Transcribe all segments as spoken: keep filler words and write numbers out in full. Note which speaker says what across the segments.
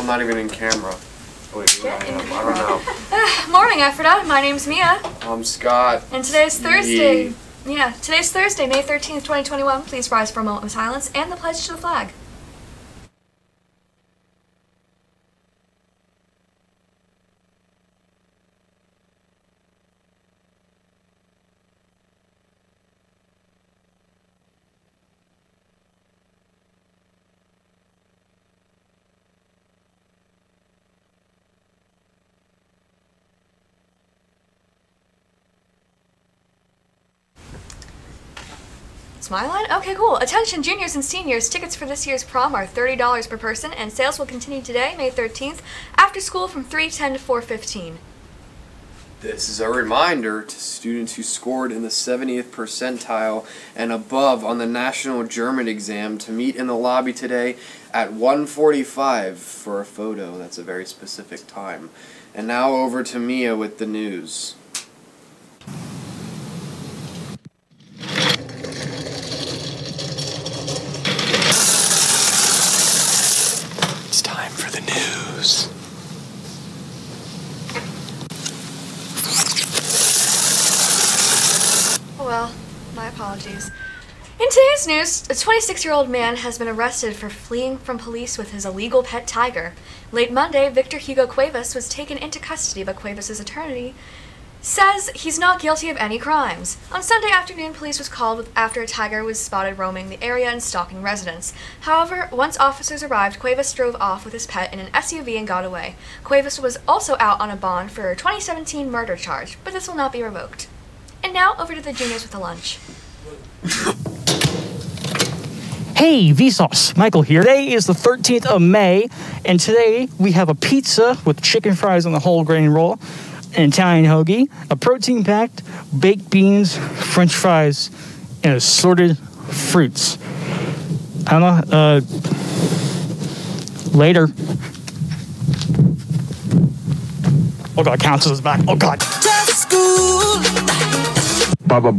Speaker 1: I'm not even in camera. Wait, I am. I don't know.
Speaker 2: Morning, Ephrata. My name's Mia.
Speaker 1: I'm Scott.
Speaker 2: And today's Thursday.
Speaker 1: Yee.
Speaker 2: Yeah, today's Thursday, May thirteenth, twenty twenty-one. Please rise for a moment of silence and the pledge to the flag. Smileline? Okay, cool. Attention juniors and seniors, tickets for this year's prom are thirty dollars per person, and sales will continue today, May thirteenth, after school from three ten to four fifteen.
Speaker 1: This is a reminder to students who scored in the seventieth percentile and above on the National German exam to meet in the lobby today at one forty-five for a photo. That's a very specific time. And now over to Mia with the news. It's time for the news.
Speaker 2: Oh well, my apologies. In today's news, a twenty-six-year-old man has been arrested for fleeing from police with his illegal pet tiger. Late Monday, Victor Hugo Cuevas was taken into custody, but Cuevas' attorney says he's not guilty of any crimes. On Sunday afternoon, police was called after a tiger was spotted roaming the area and stalking residents. However, once officers arrived, Cuevas drove off with his pet in an S U V and got away. Cuevas was also out on a bond for a twenty seventeen murder charge, but this will not be revoked. And now, over to the juniors with the lunch.
Speaker 3: Hey, Vsauce, Michael here. Today is the thirteenth of May, and today we have a pizza with chicken fries on the whole grain roll, an Italian hoagie, a protein-packed baked beans, French fries, and assorted fruits. I don't know. Uh, later. Oh God, Council is back. Oh God.
Speaker 4: Baba.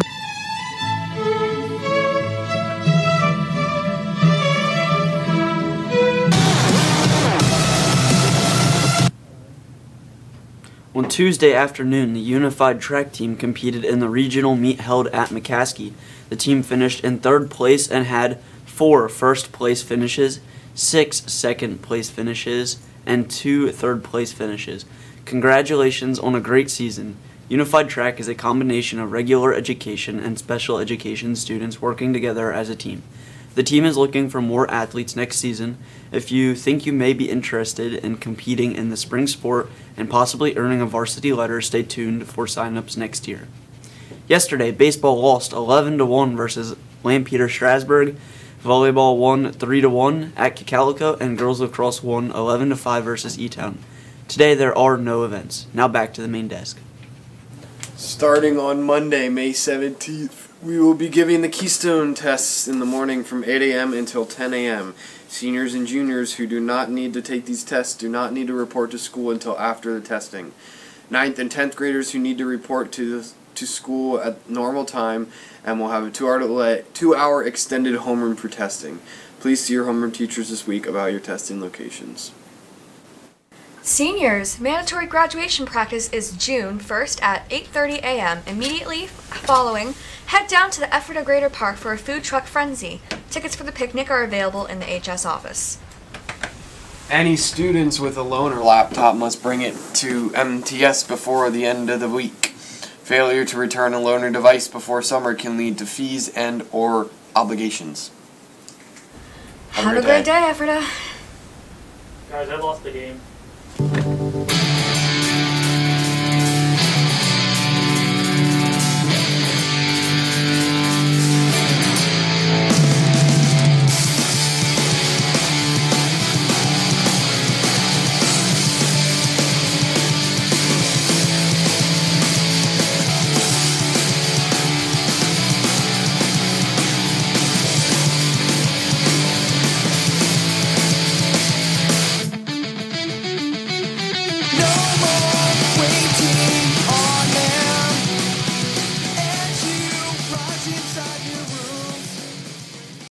Speaker 5: On Tuesday afternoon, the unified track team competed in the regional meet held at McCaskey. The team finished in third place and had four first place finishes, six second place finishes, and two third place finishes. Congratulations on a great season. Unified Track is a combination of regular education and special education students working together as a team. The team is looking for more athletes next season. If you think you may be interested in competing in the spring sport and possibly earning a varsity letter, stay tuned for signups next year. Yesterday, baseball lost eleven to one versus Lampeter Strasburg. Volleyball won three to one at Calico, and girls lacrosse won eleven to five versus E-Town. Today, there are no events. Now back to the main desk.
Speaker 1: Starting on Monday, May seventeenth, we will be giving the Keystone tests in the morning from eight A M until ten A M Seniors and juniors who do not need to take these tests do not need to report to school until after the testing. Ninth and tenth graders who need to report to the, to school at normal time and will have a two-hour delay, two-hour extended homeroom for testing. Please see your homeroom teachers this week about your testing locations.
Speaker 2: Seniors, mandatory graduation practice is June first at eight thirty A M Immediately following, head down to the Ephrata Greater Park for a food truck frenzy. Tickets for the picnic are available in the H S office.
Speaker 1: Any students with a loaner laptop must bring it to M T S before the end of the week. Failure to return a loaner device before summer can lead to fees and or obligations.
Speaker 2: Have, Have a great day, day Ephrata.
Speaker 6: Guys, I lost the game.